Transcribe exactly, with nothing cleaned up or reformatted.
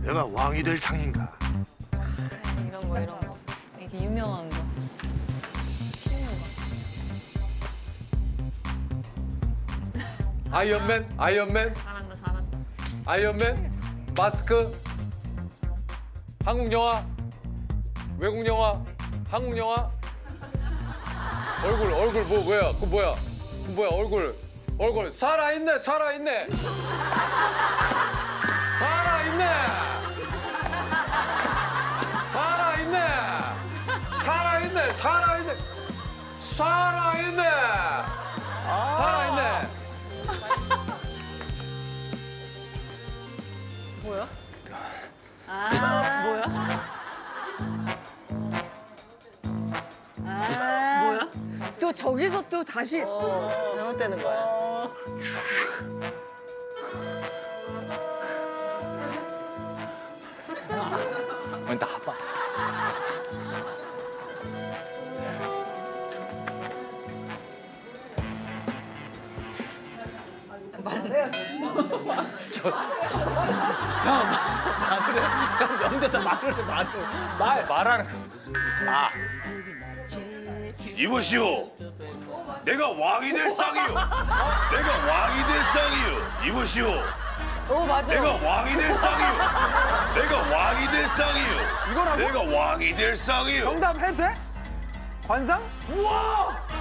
내가 왕이 될 상인가? 이런 거 이런 거. 이게 유명한 거. 아이언맨? 아이언맨? 잘한다 잘한다. 아이언맨? 마스크? 한국 영화? 외국 영화? 한국 영화? 얼굴 얼굴 뭐 뭐야? 그 뭐야? 그 뭐야 얼굴 얼굴 살아있네 살아있네 살아있네 살아있네 살아있네 살아있네 살아있네 살아있네. 뭐야? 아 뭐야? 아 뭐야? 또 저기서 또 다시 어, 잘못되는 거야. 아니 나봐. 형 명대사 말을 해, 말을. 말 말하는 거. 아, 이보시오. 내가 왕이 될 상이요. 내가 왕이 될 상이요. 이보시오. 오 맞아. 내가 왕이 될 상이요. 내가 왕이 될 상이요. 이거라고? 내가 왕이 될 상이요. 정답 해도 돼? 관상? 우와!